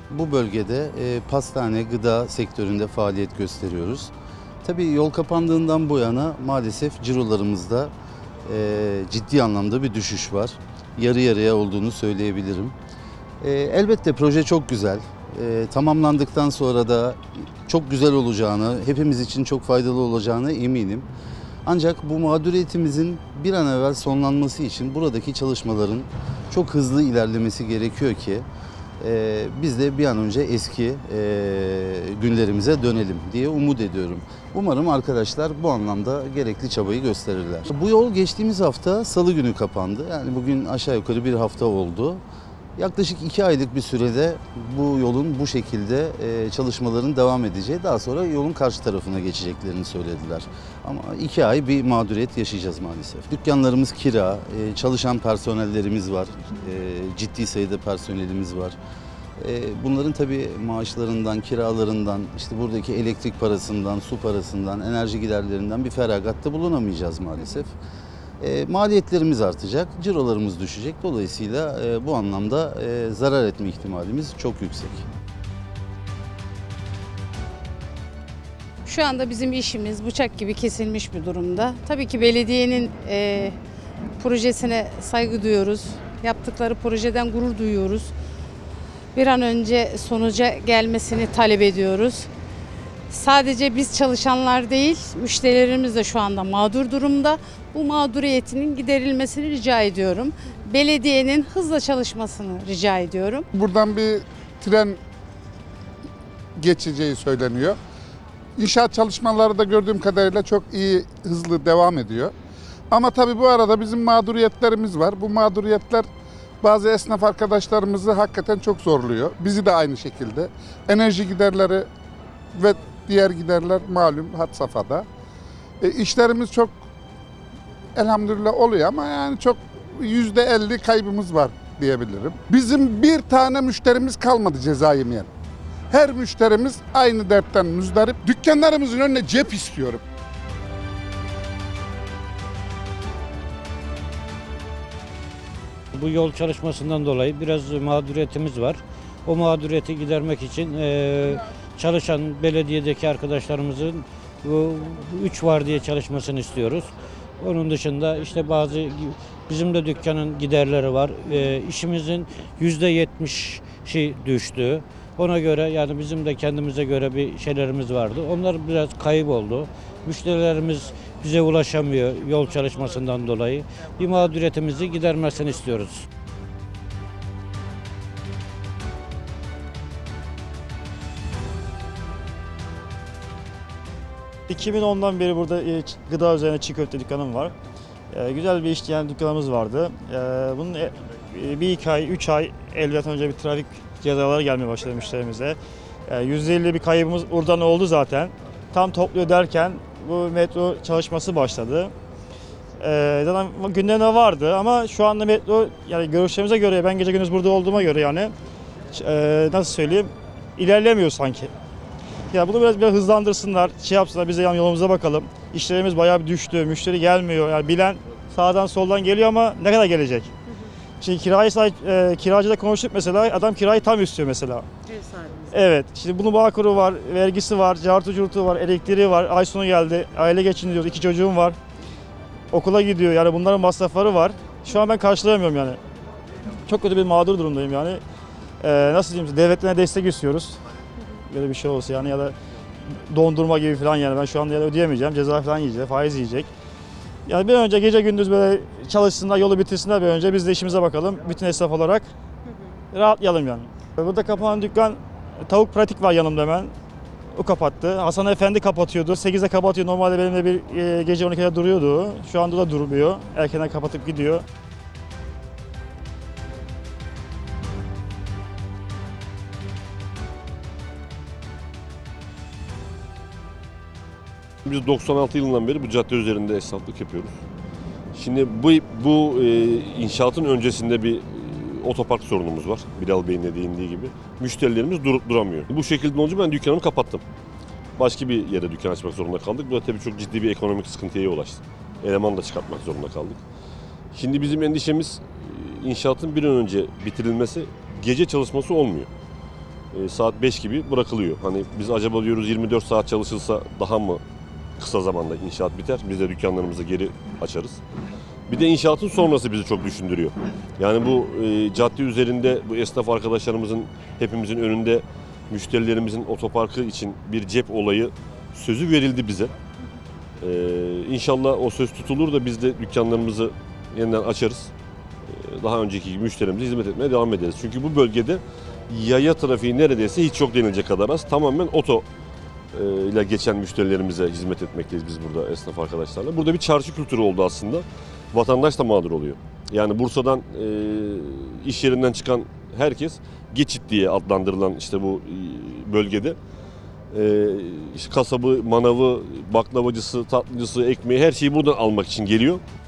bu bölgede pastane, gıda sektöründe faaliyet gösteriyoruz. Tabii yol kapandığından bu yana maalesef cirolarımızda ciddi anlamda bir düşüş var. Yarı yarıya olduğunu söyleyebilirim. Elbette proje çok güzel. Tamamlandıktan sonra da çok güzel olacağını, hepimiz için çok faydalı olacağına eminim. Ancak bu mağduriyetimizin bir an evvel sonlanması için buradaki çalışmaların çok hızlı ilerlemesi gerekiyor ki biz de bir an önce eski günlerimize dönelim diye umut ediyorum. Umarım arkadaşlar bu anlamda gerekli çabayı gösterirler. Bu yol geçtiğimiz hafta Salı günü kapandı. Yani bugün aşağı yukarı bir hafta oldu. Yaklaşık 2 aylık bir sürede bu yolun bu şekilde çalışmaların devam edeceği, daha sonra yolun karşı tarafına geçeceklerini söylediler. Ama 2 ay bir mağduriyet yaşayacağız maalesef. Dükkanlarımız kira, çalışan personellerimiz var, ciddi sayıda personelimiz var. Bunların tabii maaşlarından, kiralarından, işte buradaki elektrik parasından, su parasından, enerji giderlerinden bir feragatta bulunamayacağız maalesef. Maliyetlerimiz artacak, cirolarımız düşecek. Dolayısıyla bu anlamda zarar etme ihtimalimiz çok yüksek. Şu anda bizim işimiz bıçak gibi kesilmiş bir durumda. Tabii ki belediyenin projesine saygı duyuyoruz. Yaptıkları projeden gurur duyuyoruz. Bir an önce sonuca gelmesini talep ediyoruz. Sadece biz çalışanlar değil, müşterilerimiz de şu anda mağdur durumda. Bu mağduriyetinin giderilmesini rica ediyorum. Belediyenin hızla çalışmasını rica ediyorum. Buradan bir tren geçeceği söyleniyor. İnşaat çalışmaları da gördüğüm kadarıyla çok iyi, hızlı devam ediyor. Ama tabii bu arada bizim mağduriyetlerimiz var. Bu mağduriyetler bazı esnaf arkadaşlarımızı hakikaten çok zorluyor. Bizi de aynı şekilde. Enerji giderleri ve diğer giderler malum had safhada. İşlerimiz çok elhamdülillah oluyor ama yani çok %50 kaybımız var diyebilirim. Bizim bir tane müşterimiz kalmadı ceza yemeyen. Her müşterimiz aynı dertten müzdarip. Dükkanlarımızın önüne cep istiyorum. Bu yol çalışmasından dolayı biraz mağduriyetimiz var. O mağduriyeti gidermek için çalışan belediyedeki arkadaşlarımızın bu 3 vardiya çalışmasını istiyoruz. Onun dışında işte bizim de dükkanın giderleri var. İşimizin %70'i düştü. Ona göre yani bizim de kendimize göre bir şeylerimiz vardı. Onlar biraz kayıp oldu. Müşterilerimiz bize ulaşamıyor yol çalışmasından dolayı. Bir mağduriyetimizi gidermesini istiyoruz. ...2010'dan beri burada gıda üzerine çiğ köfte dükkanım var. Güzel bir işleyen dükkanımız vardı. Bunun bir iki ay, 3 ay elbette önce bir trafik cezaları gelmeye başladı müşterimize. %50 bir kaybımız buradan oldu zaten. Tam topluyor derken bu metro çalışması başladı. Zaten gündemde vardı ama şu anda metro, yani görüşlerimize göre, ben gece gündüz burada olduğuma göre yani nasıl söyleyeyim, ilerlemiyor sanki. Ya bunu biraz hızlandırsınlar, yapsınlar, biz de yolumuza bakalım. İşlerimiz bayağı bir düştü, müşteri gelmiyor. Yani bilen sağdan soldan geliyor ama ne kadar gelecek? Şimdi kiracıyla konuştuk mesela, adam kirayı tam istiyor mesela. Evet, şimdi bunun Bağkur'u var, vergisi var, cartı curtu var, elektriği var, ay sonu geldi, aile geçindiriyoruz, 2 çocuğum var. Okula gidiyor, yani bunların masrafları var. Şu an ben karşılayamıyorum yani. Çok kötü bir mağdur durumdayım yani. Nasıl diyeyim, devletlerine destek istiyoruz. Böyle bir şey olsa yani, ya da dondurma gibi falan, yani ben şu anda ödeyemeyeceğim, ceza falan yiyecek, faiz yiyecek. Yani bir önce gece gündüz böyle çalışsınlar, yolu bitirsinler bir önce, biz de işimize bakalım bütün esnaf olarak. Rahatlayalım yani. Burada kapanan dükkan, Tavuk Pratik var yanımda hemen. O kapattı. Hasan Efendi kapatıyordu. 8'de kapatıyor. Normalde benimle bir gece 12'de duruyordu. Şu anda da durmuyor. Erkenden kapatıp gidiyor. Biz 96 yılından beri bu cadde üzerinde esnaflık yapıyoruz. Şimdi bu inşaatın öncesinde bir otopark sorunumuz var. Bilal Bey'in de değindiği gibi. Müşterilerimiz durup duramıyor. Bu şekilde olunca ben dükkanımı kapattım. Başka bir yere dükkan açmak zorunda kaldık. Bu da tabii çok ciddi bir ekonomik sıkıntıya yol açtı. Eleman da çıkartmak zorunda kaldık. Şimdi bizim endişemiz inşaatın bir an önce bitirilmesi, gece çalışması olmuyor. saat 5 gibi bırakılıyor. Hani biz acaba diyoruz 24 saat çalışılsa daha mı kısa zamanda inşaat biter? Biz de dükkanlarımızı geri açarız. Bir de inşaatın sonrası bizi çok düşündürüyor. Yani bu cadde üzerinde bu esnaf arkadaşlarımızın hepimizin önünde müşterilerimizin otoparkı için bir cep olayı sözü verildi bize. İnşallah o söz tutulur da biz de dükkanlarımızı yeniden açarız. Daha önceki gibi müşterimize hizmet etmeye devam ederiz. Çünkü bu bölgede yaya trafiği neredeyse hiç yok denilecek kadar az. Tamamen oto ile geçen müşterilerimize hizmet etmekteyiz biz burada esnaf arkadaşlarla. Burada bir çarşı kültürü oldu aslında. Vatandaş da mağdur oluyor. Yani Bursa'dan iş yerinden çıkan herkes geçit diye adlandırılan işte bu bölgede işte kasabı, manavı, baklavacısı, tatlıcısı, ekmeği her şeyi buradan almak için geliyor.